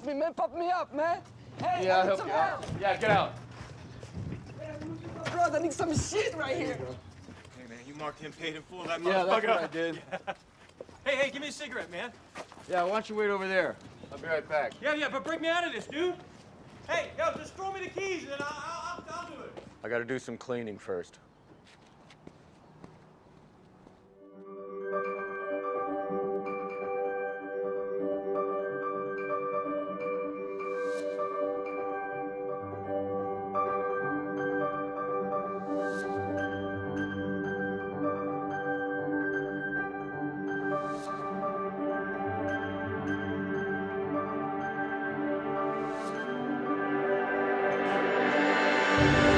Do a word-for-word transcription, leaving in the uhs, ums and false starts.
Help me, man. Pop me up, man. Hey, yeah, I need help some you help. out. Yeah, get out. Bro, I need some shit right here. Hey, man, you marked him paid in full, that Yeah, that's motherfucker. what I did. Yeah. Hey, hey, give me a cigarette, man. Yeah, why don't you wait over there? I'll be right back. Yeah, yeah, but break me out of this, dude. Hey, yo, just throw me the keys and I'll, I'll, I'll, I'll do it. I gotta do some cleaning first. Thank you.